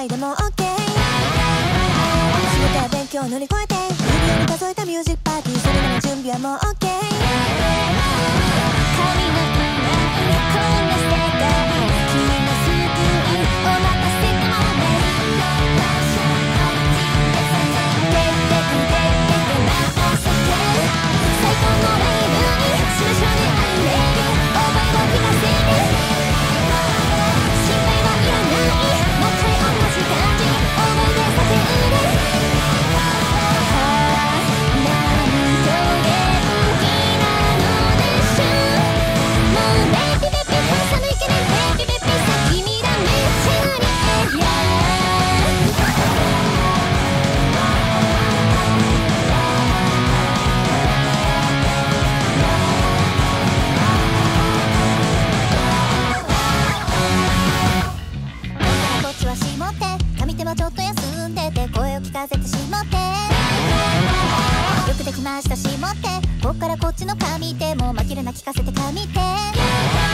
いでも OK 仕事や勉強を乗り越えて指折り数えたミュージックパーティーそれらの準備はもう OK 神のいないこんな世界君の救いを任せてもね出て直せて最高のライブにしましょうねアイレディオーバーを聞かせて心配はいらないもう一回同じ感じ思い出させるちょっと休んでて声を聞かせてしもってよくできましたしもってこっからこっちの髪でもう紛れな聞かせて髪で